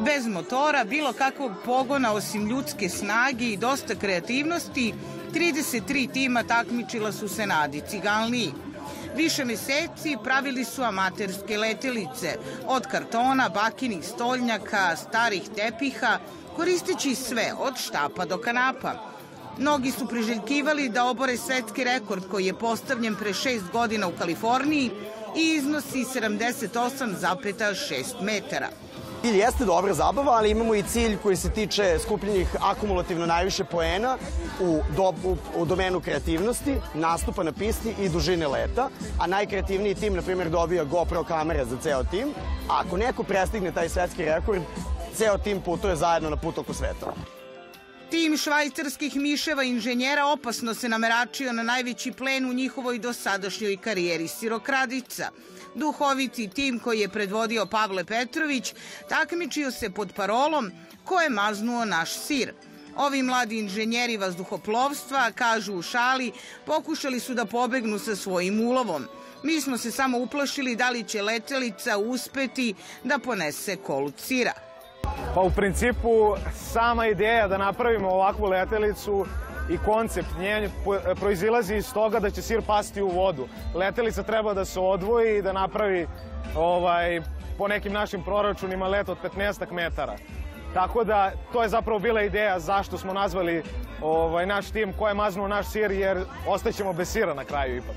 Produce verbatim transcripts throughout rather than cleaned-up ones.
Bez motora, bilo kakvog pogona osim ljudske snage i dosta kreativnosti, trideset tri tima takmičila su se na Adi Ciganliji. Više meseci pravili su amaterske letelice, od kartona, bakinih stolnjaka, starih tepiha, koristeći sve od štapa do kanapa. Mnogi su priželjkivali da obore svetski rekord koji je postavljen pre šest godina u Kaliforniji i iznosi sedamdeset osam zarez šest metara. Cilj jeste dobra zabava, ali imamo i cilj koji se tiče skupljenih akumulativno najviše poena u, do, u, u domenu kreativnosti, nastupa na pisti i dužine leta, a najkreativniji tim, na primjer, dobija GoPro kamere za ceo tim, a ako neko prestigne taj svetski rekord, ceo tim putuje zajedno na put oko sveta. Tim švajcarskih miševa inženjera opasno se nameračio na najveći plen u njihovoj dosadašnjoj karijeri sirokradica. Duhoviti tim koji je predvodio Pavle Petrović takmičio se pod parolom "Ko je maznuo naš sir?". Ovi mladi inženjeri vazduhoplovstva, kažu u šali, pokušali su da pobegnu sa svojim ulovom. Mi smo se samo uplašili da li će letelica uspeti da ponese kolud sira. Pa u principu sama ideja da napravimo ovakvu letelicu i koncept njen proizilazi iz toga da će sir pasti u vodu. Letelica treba da se odvoji i da napravi ovaj, po nekim našim proračunima let od petnaestak metara. Tako da to je zapravo bila ideja zašto smo nazvali ovaj, naš tim "Ko je maznuo naš sir", jer ostaćemo bez sira na kraju ipak.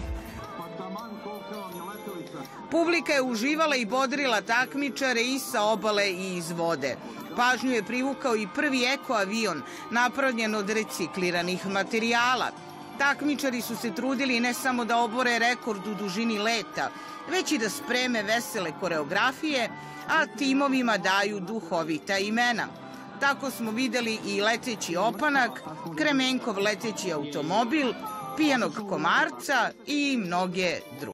Publika je uživala i bodrila takmičare i sa obale i iz vode. Pažnju je privukao i prvi eko avion, napravljen od recikliranih materijala. Takmičari su se trudili ne samo da obore rekord u dužini leta, već i da spreme vesele koreografije, a timovima daju duhovita imena. Tako smo videli i leteći opanak, Kremenkov leteći automobil, pijanog komarca i mnoge druge.